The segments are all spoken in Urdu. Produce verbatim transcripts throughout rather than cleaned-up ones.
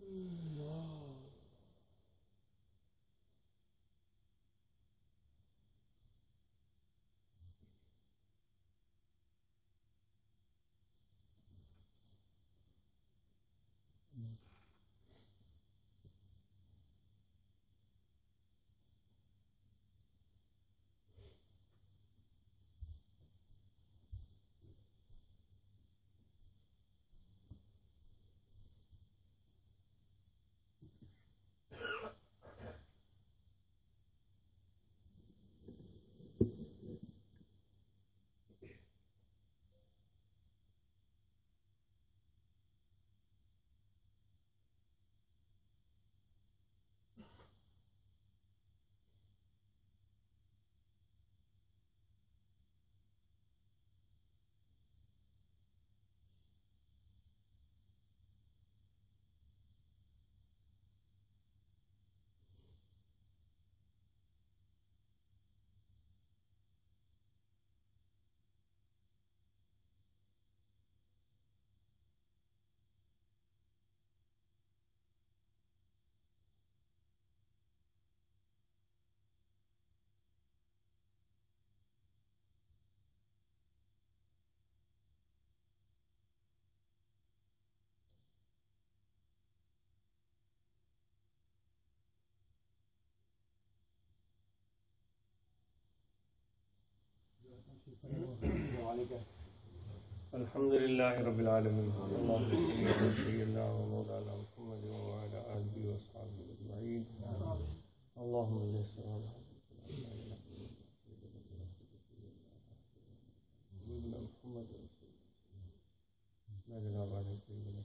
الحمد للہ رب العالمین اللہم صلی علی سیدنا و مولانا محمد وعلی آلہ وصحبہ اجمعین اللہم صل علی سیدنا محمد میں جناب علیہ سیدنا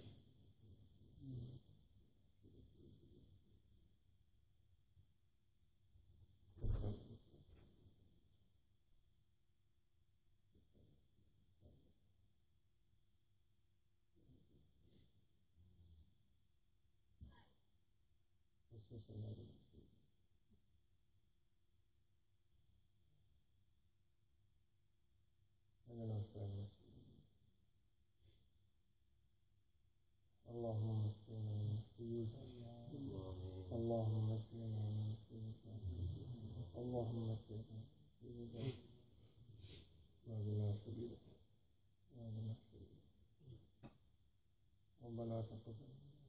اللهم اغفرنا من خطايانا اللهم اغفرنا من خطايانا اللهم اغفرنا من خطايانا واهدنا سبيلك واهدنا سبيلك ربنا تقبل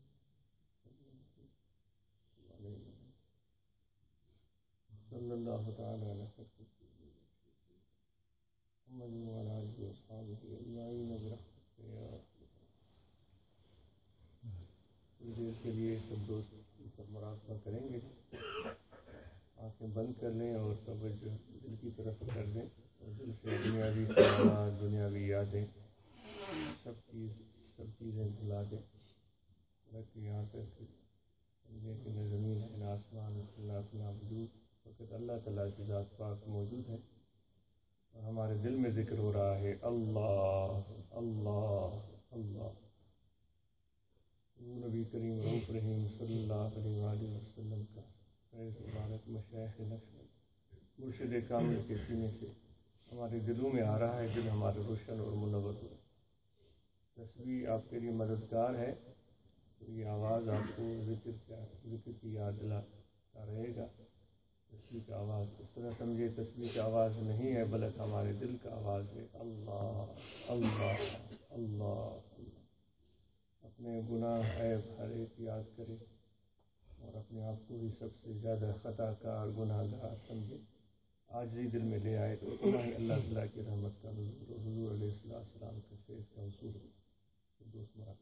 صلی اللہ تعالی علیہ وسلم محمد وعلی آلہ وصحبہ اجمعین برحمتک یا کچھ دیر کے لیے سب دوست سب مراقبہ کریں گے، آنکھیں بند کر لیں اور توجہ دل کی طرف کر دیں اور دل سے دنیاوی خیالات دنیاوی یادیں سب چیز سب چیزیں بھلا دیں تاکہ یہاں تک سمجھیں کہ نہ زمین ہے نہ آسمان اللہ اپنا وجود فقط اللہ تعالیٰ کی ذات پاک موجود ہے اور ہمارے دل میں ذکر ہو رہا ہے اللہ اللہ اللہ۔ نبی کریم رؤوف رحیم صلی اللہ علیہ وآلہ وسلم کا فیض مبارک مشائخ نقش مرشد کامل کے سینے سے ہمارے دلوں میں آ رہا ہے، دل ہمارے روشن اور منور ہو۔ تسبیح آپ کے لیے مددگار ہے، تو یہ آواز آپ کو ذکر کا ذکر کی یاد دلاتا رہے گا۔ تسبیح کا آواز اس طرح سمجھے تسبیح کا آواز نہیں ہے بلکہ ہمارے دل کا آواز ہے، اللہ اللہ اللہ۔ اپنے گناہ عیب ہر ایک یاد کرے اور اپنے آپ کو بھی سب سے زیادہ خطا کار گناہ گار سمجھے، عاجزی دل میں لے آئے تو اتنا ہی اللہ تعالیٰ کی رحمت کا نزول اور حضور علیہ السلام کے فیض کا حصول ہو۔ دوست مرا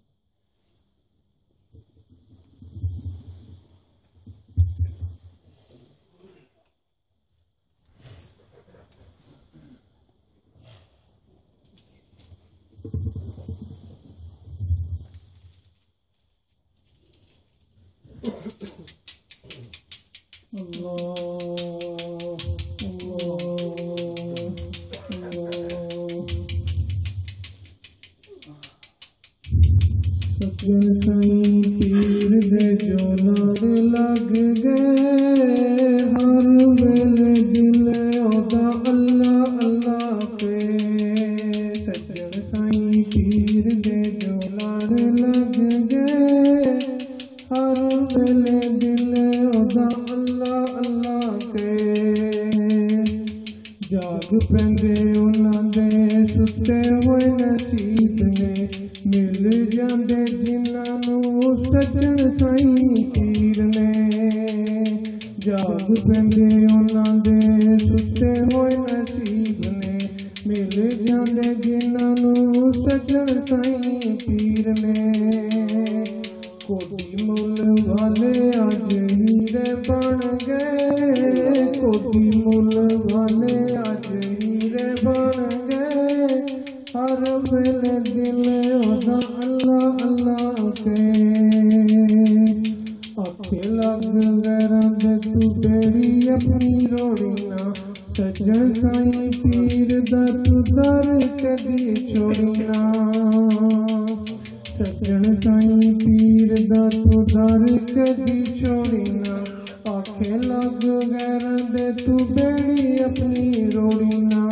ہر ویلے دل ادا اللہ اللہ کے جاگ پیندے انہاں دے ستے ہوئے نصیب نے مل جاندے جنہاں نوں سجن سائیں پیر نے جاگ پیندے انہاں دے ستے ہوئے نصیب نے مل جاندے جنہاں نوں سجن سائیں پیر نے کوٹی مل والے اج ہیرے بن گئے کوٹی مل والے اج ہیرے بن گئے ہر ویلے دل ادا اللہ اللہ کے آکھے لگ غیراں دے تو بیڑی اپنی روڑی نہ سجن سائیں پیر دا تو در کدی چھوڑی نہ سجن سائیں پیر دا تو در کدی چھوڑی نہ آکھے لگ غیراں دے تو بیڑی اپنی روڑی نہ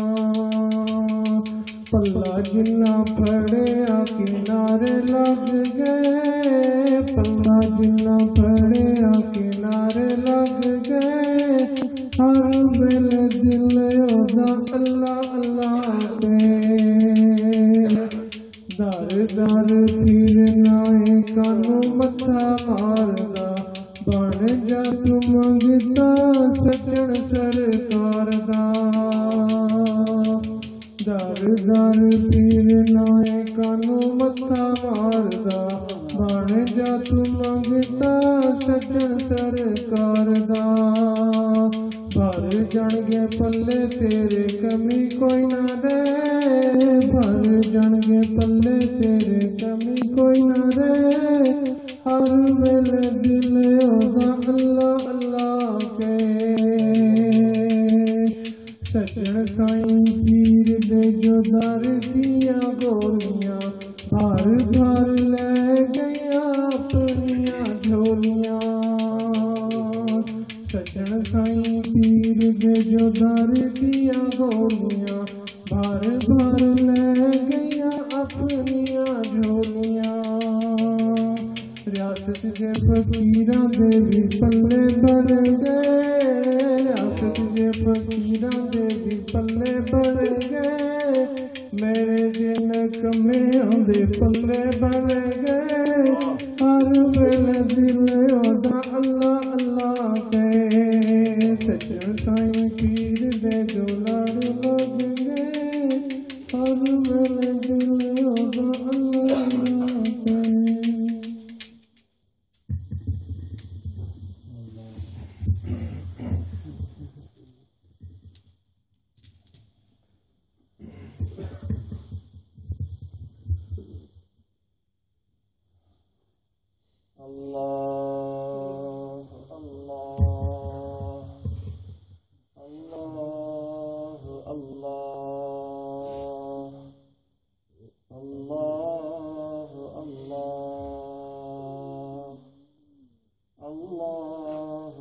پلہ جنہ پھڑیا کنارے لگ گئے پلہ جنہ پھڑیا کنارے لگ گئے ہر ویلے دل ادا اللہ اللہ کے در در پھرنا ہے کانوں متھا ماردا بن جا تو منگتا سجن سرکار دا در در پھرنا ہے کانوں متھا ماردا بن جا تو منگتا سجن سرکار دا بھر جان گے پلے تیرے کمی کوئی نہ رہے بھر جان گے پلے تیرے کمی کوئی نہ رہے ہر ویلے دل ادا اللہ اللہ کے سجن سائیں پیر دے جو در دیا گولیاں بھر بھر لے گیا اپنیاں جھولیاں سجن سائیں پیر دے جو در دیا گولیاں بھر بھر لے گیا اپنیاں جھولیاں ریاست کے فقیراں دے بھی پلے بھر گئے ریاست کے فقیراں دے بھی پلے بھر گئے میرے جن کمیاں دے پلے بھر گئے ہر ویلے دل ادا اللہ اللہ کے سجن سائیں پیر دے جو لڑ لگ گئے ہر ویلے دل ادا اللہ اللہ کے اللہ اللہ اللہ اللہ اللہ اللہ اللہ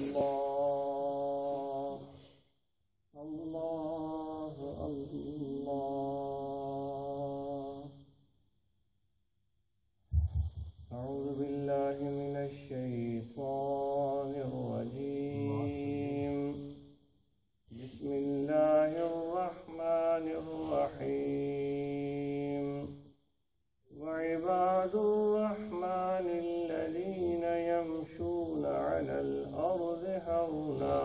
اللہ اللہ أعوذ بالله من الشيطان الرجيم بسم الله الرحمن الرحيم وعباد الرحمن الذين يمشون على الأرض هونا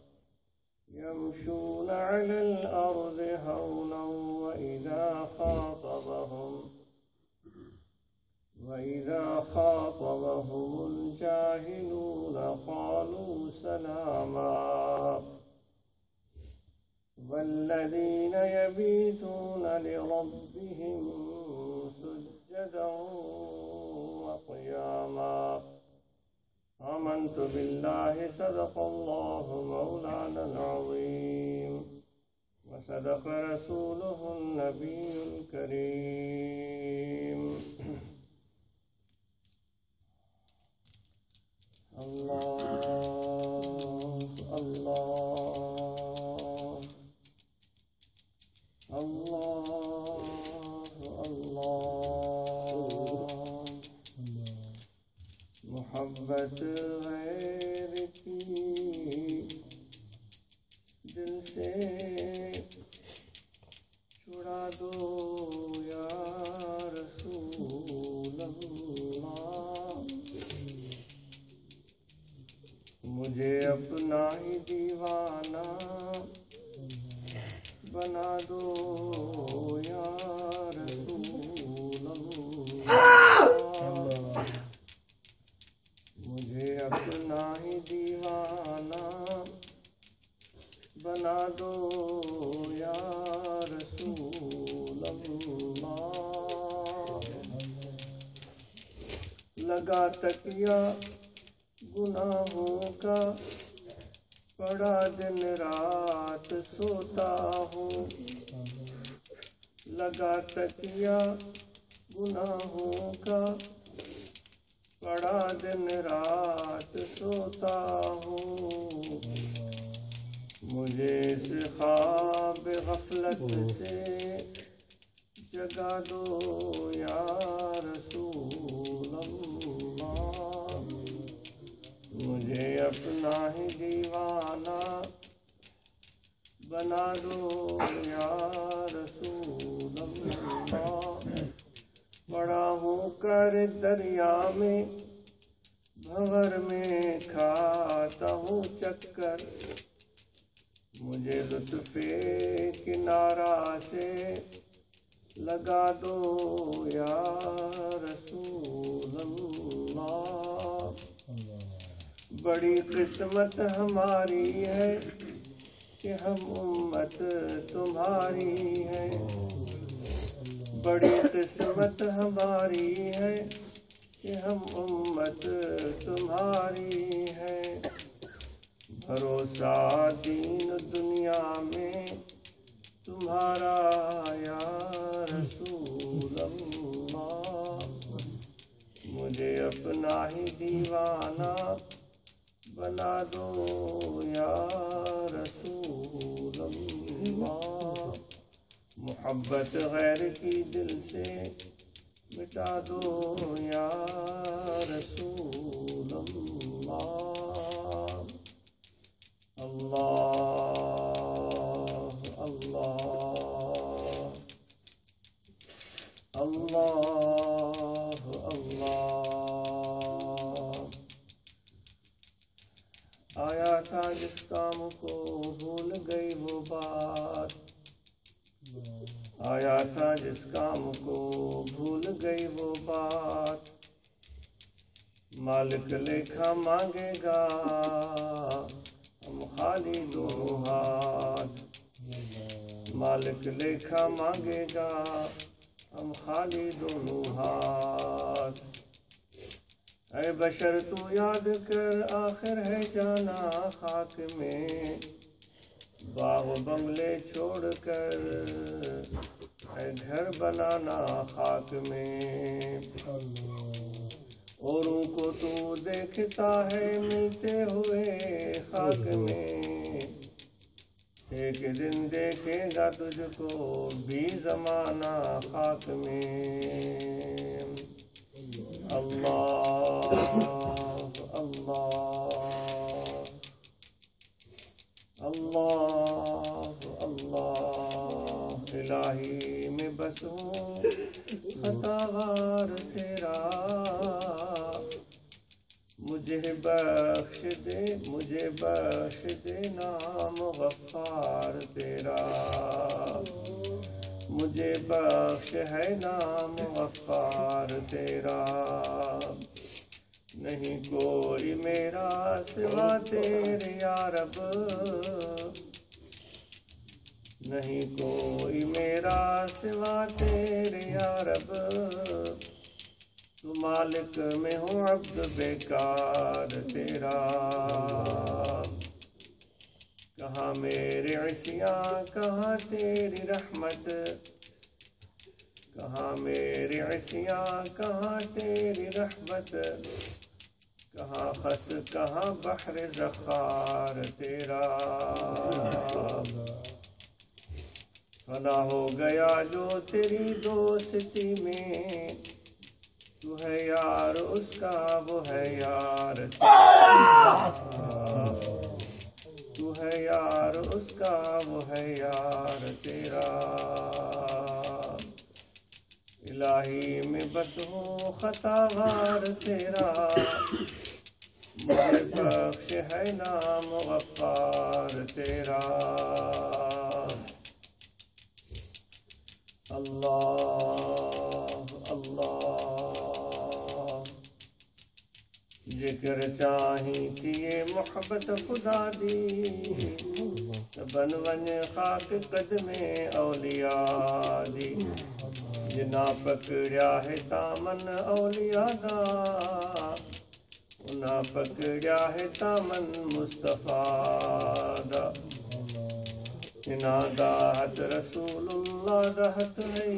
يمشون على الأرض هونا وإذا خاطبهم وَإِذَا خَاطَبَهُمُ الْجَاهِلُونَ قَالُوا سَلَامًا وَالَّذِينَ يَبِيتُونَ لِرَبِّهِمْ سُجَّدًا وَقِيَامًا آمنت بالله صدق الله مولانا العظيم وصدق رسوله النبي الكريم اللہ اللہ اللہ اللہ محبت غیر کی دل سے چھڑا دو یا رسول اللہ، مجھے اپنا ہی دیوانہ بنا دو یا رسول اللہ، مجھے اپنا ہی دیوانہ بنا دو یا رسول اللہ، لگا تکیہ گناہوں کا پڑا دن رات سوتا ہوں، لگا تکیہ گناہوں کا پڑا دن رات سوتا ہوں، مجھے اس خواب غفلت سے جگا دو یا رسول اللہ، مجھے اپنا ہی دیوانہ بنا دو یا رسول اللہ، بڑا ہوں کر دریا میں بھور میں کھاتا ہوں چکر، مجھے لطف کنارہ سے لگا دو یا رسول اللہ، بڑی قسمت ہماری ہے کہ ہم امت تمہاری ہے، بڑی قسمت ہماری ہے کہ ہم امت تمہاری ہے، بھروسہ دین دنیا میں تمہارا یا رسول اللہ، مجھے اپنا ہی دیوانہ بنا دو یا رسول اللہ، محبت غیر کی دل سے مٹا دو یا رسول اللہ، اللہ اللہ اللہ اللہ، آیا تھا جس کام کو بھول گئی وہ بات، آیا تھا جس کام کو بھول گئی وہ بات، مالک لیکھا مانگے گا ہم خالی دونوں ہاتھ، مالک لیکھا مانگے گا ہم خالی دونوں ہاتھ، اے بشر تو یاد کر آخر ہے جانا خاک میں، باغ بنگلے چھوڑ کر اے گھر بنانا خاک میں، اوروں کو تو دیکھتا ہے ملتے ہوئے خاک میں، ایک دن دیکھے گا تجھ کو بھی زمانہ خاک میں، اللہ اللہ اللہ اللہ، الہی میں بس ہوں خطاوار تیرا، مجھے بخش دے مجھے بخش دے نام غفار تیرا، مجھے بخش ہے نام غفار تیرا، نہیں کوئی میرا سوا تیرے یا رب، نہیں کوئی میرا سوا تیرے یا رب، تو مالک میں ہوں عبد بیکار تیرا، کہاں میرے عصیاں کہاں تیری رحمت، کہاں میری عصیاں کہاں تیری رحمت، کہاں خس کہاں بحر زخار تیرا، فنا ہو گیا جو تیری دوستی میں، تو ہے یار اس کا وہ ہے یار تیرا، تو ہے یار اس کا وہ ہے یار تیرا، الہی میں بس ہوں خطاوار تیرا، مجھے بخش ہے نام غفار تیرا، اللہ اللہ ذکر چاہی تھی یہ محبت خدا دی، بن ون خاک قدم اولیاء دی، جنا پکڑیا ہے دامن اولیاء دا، انہاں پکڑیا ہے دامن مصطفیٰ دا، انہاں دا ہاتھ رسول اللہ دا ہاتھ ہے،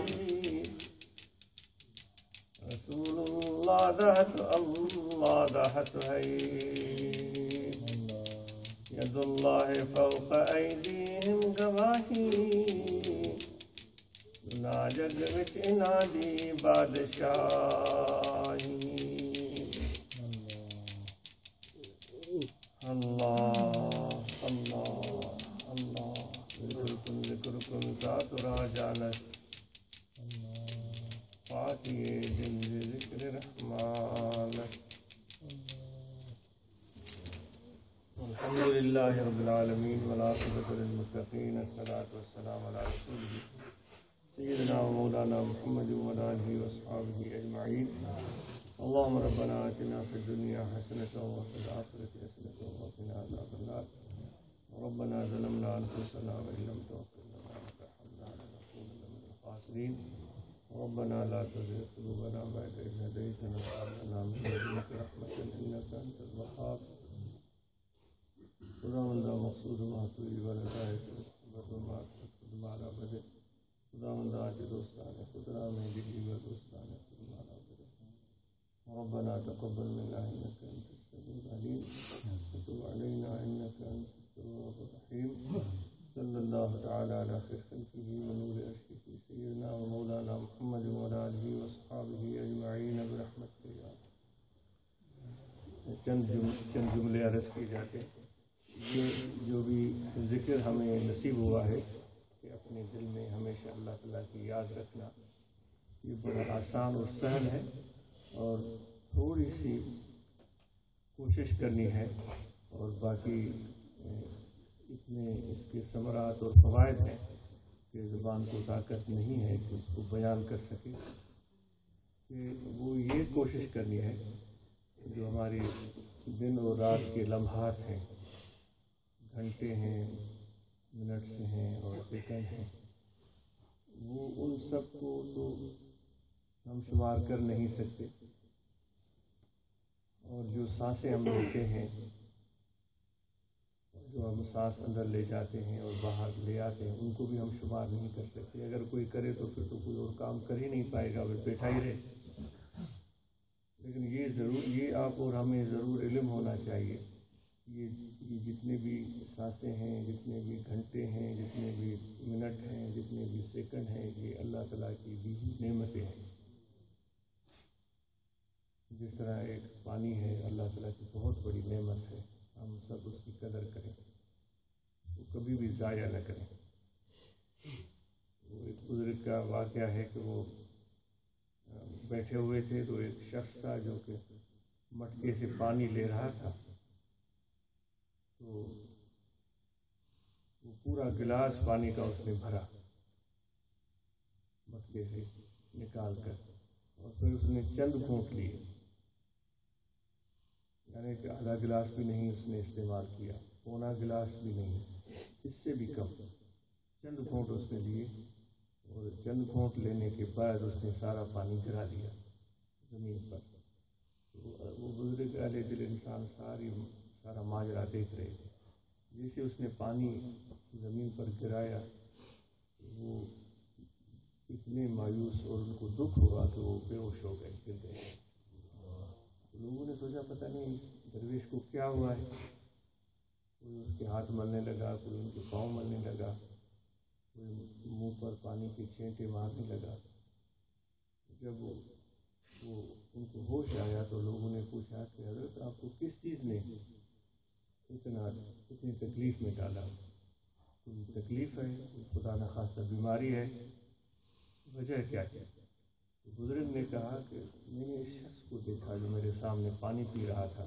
رسول اللہ دا ہاتھ اللہ دا ہاتھ ہے، ید اللہ فوق ایدیہم گواہی، نا جگ وچ انہاں دی بادشاہی، اللہ اللہ اللہ ذکرکم ذکرکم ذات را جانت، فاتحے دن ذکر رحمانت، الحمد للہ رب العالمین والعاقبۃ للمتقین، الصلاۃ والسلام علی رسولہ سیدنا و مولانا محمد وعلی آلہ واصحابہ اجمعین، اللهم ربنا آتنا في الدنيا حسنة وفي الآخرة حسنة وقنا عذاب النار، ربنا ظلمنا أنفسنا وإن لم تغفر لنا وترحمنا لنكونن من الخاسرين، ربنا لا تزغ قلوبنا بعد إذ هديتنا وهب لنا من لدنك رحمة إنك أنت الوهاب، خداوند مقصود محتوی والہدایت وما مالا بدے، خداوند آج دوستان خدا میں دلی و دوستان مالا بدے، ربنا تقبل منا انك انت السميع العليم وتب علينا انك انت التواب الرحيم، صلى الله تعالى على خير خلقه ونور عرشه سيدنا ومولانا محمد وعلى اله واصحابه اجمعين برحمتك يا ارحم۔ چند چند جملے عرض کیے جاتے، یہ جو بھی ذکر ہمیں نصیب ہوا ہے کہ اپنے دل میں ہمیشہ اللہ تعالیٰ کی یاد رکھنا، یہ بڑا آسان اور سہل ہے، اور تھوڑی سی کوشش کرنی ہے، اور باقی اتنے اس کے ثمرات اور فوائد ہیں کہ زبان کو طاقت نہیں ہے کہ اس کو بیان کر سکے، کہ وہ یہ کوشش کرنی ہے جو ہماری دن اور رات کے لمحات ہیں، گھنٹے ہیں، منٹس ہیں اور سیکنڈ ہیں، وہ ان سب کو تو ہم شمار کر نہیں سکتے، اور جو سانسیں ہم لیتے ہیں، جو ہم سانس اندر لے جاتے ہیں اور باہر لے آتے ہیں، ان کو بھی ہم شمار نہیں کر سکتے، اگر کوئی کرے تو پھر تو کوئی اور کام کر ہی نہیں پائے گا، وہ بیٹھا ہی رہے، لیکن یہ ضرور یہ آپ اور ہمیں ضرور علم ہونا چاہیے، یہ یہ جتنے بھی سانسیں ہیں، جتنے بھی گھنٹے ہیں، جتنے بھی منٹ ہیں، جتنے بھی سیکنڈ ہیں، یہ اللہ تعالیٰ کی دی ہوئی نعمتیں ہیں۔ جس طرح ایک پانی ہے اللہ تعالیٰ کی بہت بڑی نعمت ہے، ہم سب اس کی قدر کریں، وہ کبھی بھی ضائع نہ کریں۔ وہ ایک بزرگ کا واقعہ ہے کہ وہ بیٹھے ہوئے تھے تو ایک شخص تھا جو کہ مٹکے سے پانی لے رہا تھا، تو وہ پورا گلاس پانی کا اس نے بھرا مٹکے سے نکال کر، اور پھر اس نے چند گھونٹ لیے، یعنی کہ آدھا گلاس بھی نہیں اس نے استعمال کیا، پونا گلاس بھی نہیں، اس سے بھی کم، چند گھونٹ اس نے لیے، اور چند گھونٹ لینے کے بعد اس نے سارا پانی گرا دیا زمین پر۔ وہ بزرگ اہل دل انسان ساری سارا ماجرا دیکھ رہے تھے، جیسے اس نے پانی زمین پر گرایا وہ اتنے مایوس اور ان کو دکھ ہوا کہ وہ بے ہوش ہو گئے، گر گئے۔ لوگوں نے سوچا پتہ نہیں درویش کو کیا ہوا ہے، کوئی اس کے ہاتھ ملنے لگا، کوئی ان کے پاؤں ملنے لگا، کوئی منہ پر پانی کے چھینٹے مارنے لگا۔ جب وہ وہ ان کو ہوش آیا تو لوگوں نے پوچھا کہ حضرت آپ کو کس چیز نے اتنا اتنی تکلیف میں ڈالا؟ کوئی تکلیف ہے، خدا نخواستہ بیماری ہے، وجہ کیا ہے؟ تو بزرگ نے کہا کہ میں نے اس شخص کو دیکھا جو میرے سامنے پانی پی رہا تھا،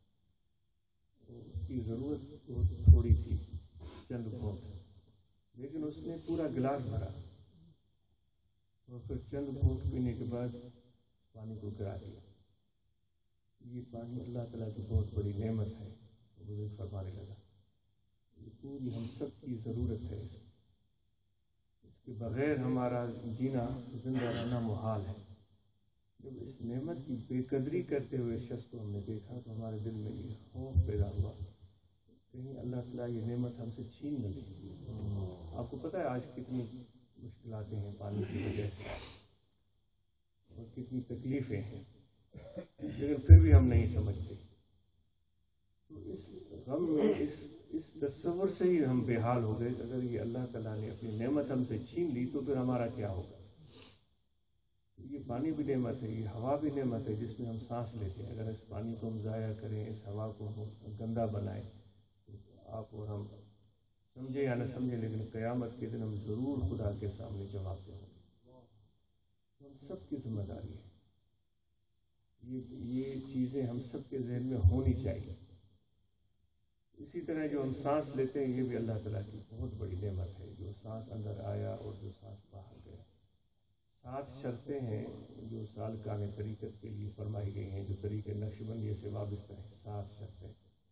اس کی ضرورت بہت تھوڑی تھی، چند گھونٹ، لیکن اس نے پورا گلاس بھرا اور پھر چند گھونٹ پینے کے بعد پانی کو گرا دیا۔ یہ پانی اللہ تعالیٰ کی بہت بڑی نعمت ہے۔ بزرگ فرمانے لگا یہ پوری ہم سب کی ضرورت ہے، اس کے بغیر ہمارا جینا زندہ رہنا محال ہے۔ جب اس نعمت کی بے قدری کرتے ہوئے شخص کو ہم نے دیکھا تو ہمارے دل میں یہ خوف پیدا ہوا کہیں اللہ تعالیٰ یہ نعمت ہم سے چھین نہ لے۔ آپ کو پتہ ہے آج کتنی مشکلاتیں ہیں پانی کی وجہ سے اور کتنی تکلیفیں ہیں، لیکن پھر بھی ہم نہیں سمجھتے۔ تو اس غم میں اس اس تصور سے ہی ہم بے حال ہو گئے کہ اگر یہ اللہ تعالیٰ نے اپنی نعمت ہم سے چھین لی تو پھر ہمارا کیا ہوگا؟ یہ پانی بھی نعمت ہے، یہ ہوا بھی نعمت ہے جس میں ہم سانس لیتے ہیں۔ اگر اس پانی کو ہم ضائع کریں، اس ہوا کو ہم گندا بنائیں، تو آپ اور ہم سمجھے یا نہ سمجھے لیکن قیامت کے دن ہم ضرور خدا کے سامنے جواب دیں گے۔ ہم سب کی ذمہ داری ہے، یہ یہ چیزیں ہم سب کے ذہن میں ہونی چاہیے۔ اسی طرح جو ہم سانس لیتے ہیں یہ بھی اللہ تعالیٰ کی بہت بڑی نعمت ہے، جو سانس اندر آیا اور جو سانس باہر گیا۔ سات شرطیں ہیں جو سالکان طریقت کے لیے فرمائی گئی ہیں، جو طریقے نقش بندی سے وابستہ ہیں۔ سات شرطیں،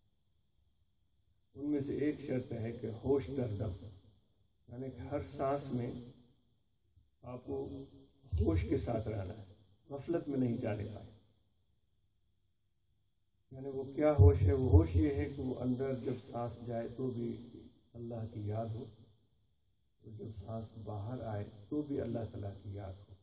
ان میں سے ایک شرط ہے کہ ہوش در دم، یعنی کہ ہر سانس میں آپ کو ہوش کے ساتھ رہنا ہے، غفلت میں نہیں جانے پائے۔ یعنی وہ کیا ہوش ہے؟ وہ ہوش یہ ہے کہ وہ اندر جب سانس جائے تو بھی اللہ کی یاد ہو، اور جب سانس باہر آئے تو بھی اللہ تعالیٰ کی یاد ہو،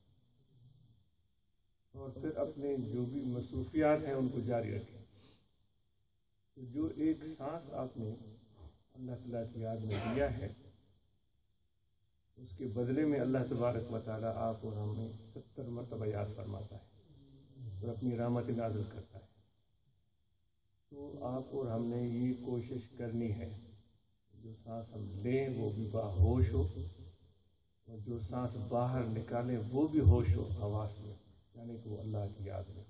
اور پھر اپنے جو بھی مصروفیات ہیں ان کو جاری رکھیں۔ تو جو ایک سانس آپ نے اللہ تعالیٰ کی یاد میں دیا ہے، اس کے بدلے میں اللہ تبارک و تعالیٰ آپ اور ہمیں ستر مرتبہ یاد فرماتا ہے اور اپنی رحمت نازل کرتا ہے۔ تو آپ اور ہم نے یہ کوشش کرنی ہے جو سانس ہم لیں وہ بھی باہوش ہو، اور جو سانس باہر نکالیں وہ بھی ہوش ہو حواس میں، یعنی کہ وہ اللہ کی یاد میں ہو۔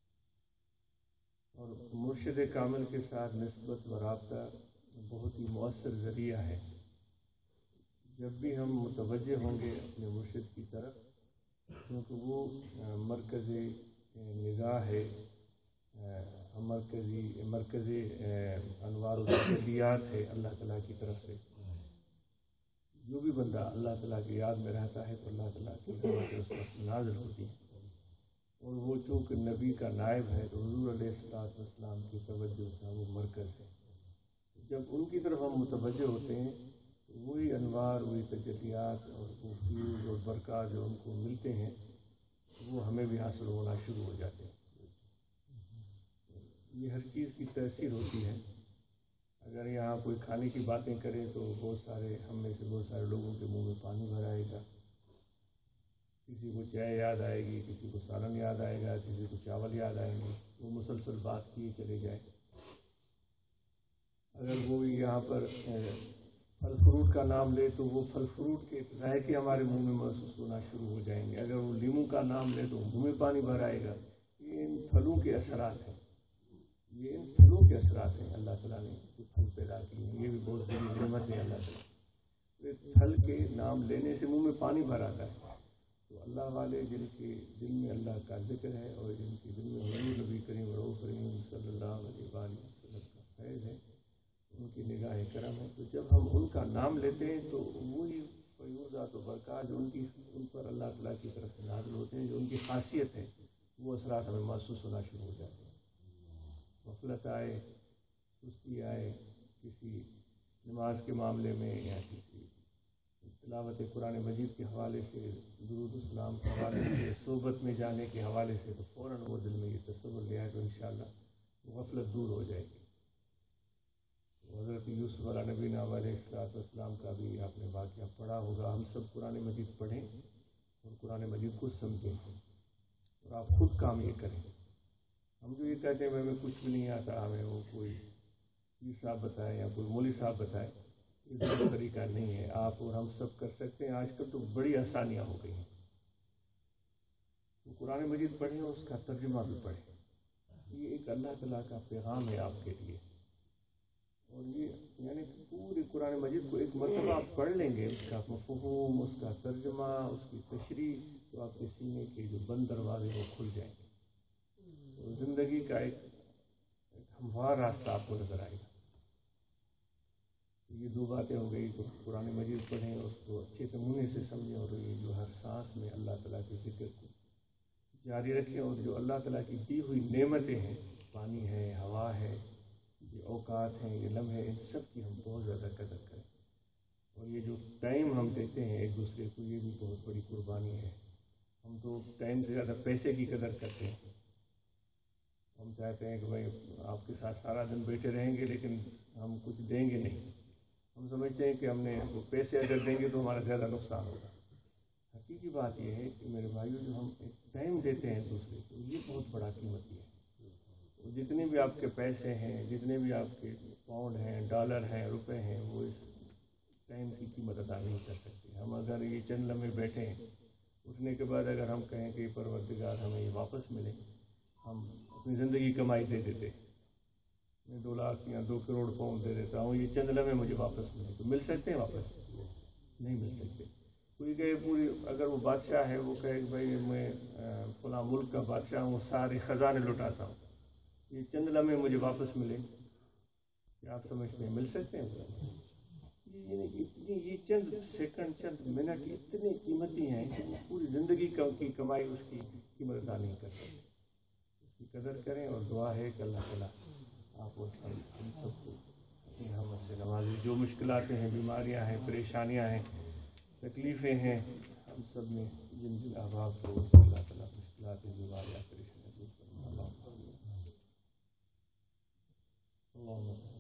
اور مرشد کامل کے ساتھ نسبت و رابطہ بہت ہی مؤثر ذریعہ ہے۔ جب بھی ہم متوجہ ہوں گے اپنے مرشد کی طرف، کیونکہ وہ مرکز نگاہ ہے، مرکزی مرکزی انوار و تجلیات ہے اللہ تعالیٰ کی طرف سے۔ جو بھی بندہ اللہ تعالیٰ کی یاد میں رہتا ہے تو اللہ تعالیٰ کی رحمت اس پر نازل ہوتی ہے، اور وہ چونکہ نبی کا نائب ہے تو حضور علیہ الصلوۃ والسلام کی توجہ کا وہ مرکز ہے۔ جب ان کی طرف ہم متوجہ ہوتے ہیں تو وہی انوار، وہی تجلیات اور وہ فیوز اور برکات جو ان کو ملتے ہیں وہ ہمیں بھی حاصل ہونا شروع ہو جاتے ہیں۔ یہ ہر چیز کی تاثیر ہوتی ہے۔ اگر یہاں کوئی کھانے کی باتیں کریں تو بہت سارے ہم میں سے بہت سارے لوگوں کے منہ میں پانی بھر آئے گا، کسی کو چائے یاد آئے گی، کسی کو سالن یاد آئے گا، کسی کو چاول یاد آئیں گے، وہ مسلسل بات کیے چلے جائیں۔ اگر وہ یہاں پر پھل فروٹ کا نام لے تو وہ پھل فروٹ کے ذائقے ہمارے منہ میں محسوس ہونا شروع ہو جائیں گے۔ اگر وہ لیموں کا نام لے تو منہ میں پانی بھر آئے گا۔ یہ ان پھلوں کے اثرات ہیں، یہ ان پھلوں کے اثرات ہیں۔ اللہ تعالیٰ نے جو پھل پیدا کیے ہیں یہ بھی بہت بڑی نعمت ہے اللہ تعالیٰ۔ ایک پھل کے نام لینے سے منہ میں پانی بھر آتا ہے۔ تو اللہ والے جن کے دل میں اللہ کا ذکر ہے اور جن کے دل میں حضور نبی کریم رؤوف رحیم صلی اللہ علیہ وآلہ وسلم کا فیض ہے، ان کی نگاہ کرم ہے، تو جب ہم ان کا نام لیتے ہیں تو وہی فیوزات و برکات جو ان کی ان پر اللہ تعالیٰ کی طرف سے نازل ہوتے ہیں، جو ان کی خاصیت ہے، وہ اثرات ہمیں محسوس ہونا شروع ہو جاتے ہیں۔ غفلت آئے، سستی آئے کسی نماز کے معاملے میں یا کسی تلاوت قرآن مجید کے حوالے سے، درود السلام کے حوالے سے، صحبت میں جانے کے حوالے سے، تو فوراً وہ دل میں یہ تصور لے آئے تو انشاءاللہ وہ غفلت دور ہو جائے گی۔ حضرت یوسف علیہ نبی علیہ الصلوۃ والسلام کا بھی آپ نے واقعہ پڑھا ہوگا۔ ہم سب قرآن مجید پڑھیں اور قرآن مجید کو سمجھیں۔ और आप खुद काम ये करें। हम जो ये कहते हैं हमें कुछ भी नहीं आता, हमें वो कोई पीर साहब बताए या कोई मौलवी साहब बताए, ये दूसरा तरीका नहीं है। आप और हम सब कर सकते हैं। आजकल तो बड़ी आसानियाँ हो गई हैं। तो कुरान मजीद पढ़ें और उसका तर्जुमा भी पढ़ें। ये एक अल्लाह ताला का पैगाम है आपके लिए। और ये यानी पूरी कुरान मजीद को एक मरतबा आप पढ़ लेंगे, उसका मफ़हूम, उसका तर्जुमा, उसकी तशरीह, तो आपके सीने के जो बंद दरवाजे वो खुल जाएंगे। तो ज़िंदगी का एक, एक हमवार रास्ता आपको नज़र आएगा। ये दो बातें हो गई, तो कुरान मजीद पढ़ें और उसको अच्छे नमूने से समझें और ये जो हर सांस में अल्लाह ताला के ज़िक्र को जारी रखें। और जो अल्लाह ताला की दी हुई नेमतें हैं, पानी है, हवा है, ये औकात हैं, ये लम्हे, इन सब की हम बहुत ज़्यादा कदर करें। और ये जो टाइम हम देते हैं एक दूसरे को, ये भी बहुत बड़ी कुर्बानी है। हम तो टाइम से ज़्यादा पैसे की कदर करते हैं। हम चाहते हैं कि भाई आपके साथ सारा दिन बैठे रहेंगे लेकिन हम कुछ देंगे नहीं। हम समझते हैं कि हमने वो पैसे अगर देंगे तो हमारा ज़्यादा नुकसान होगा। हकीकी बात यह है कि मेरे भाइयों, जो हम एक टाइम देते हैं दूसरे को, ये बहुत बड़ा कीमती है। तो जितने भी आपके पैसे हैं, जितने भी आपके पाउंड हैं, डॉलर हैं, रुपए हैं, वो इस टाइम की कीमत अदा नहीं कर सकते। हम अगर ये चंद लम्हे बैठे हैं, उठने के बाद अगर हम कहें कि परवरदिगार हमें ये वापस मिले, हम अपनी ज़िंदगी कमाई दे देते, मैं दो लाख या दो करोड़ पाउंड दे देता हूँ, ये चंद लम्हे मुझे वापस मिले, तो मिल सकते हैं वापस? नहीं मिल सकते। कोई कहे पूरी, अगर वो बादशाह है, वो कहे भाई मैं फलां मुल्क का बादशाह हूँ, सारे ख़जाने लुटाता हूँ, ये चंद लम्हे मुझे वापस मिले, क्या आप समझते हैं मिल सकते हैं? ये इतनी ये चंद सेकंड, चंद मिनट इतने कीमती हैं कि वो पूरी ज़िंदगी की कमाई उसकी कीमत अदा नहीं कर सकते। उसकी कदर करें और दुआ है कि अल्लाह ताला आप और हम सबको अपनी रहमत से नवाज़े। जो मुश्किलातें हैं, बीमारियां हैं, परेशानियां हैं, तकलीफ़ें हैं, हम सब में जिन जिन अहबाब को अल्लाह ताला मुश्किलातें, बीमारियां, परेशानियां दूर फरमाए। अल्लाह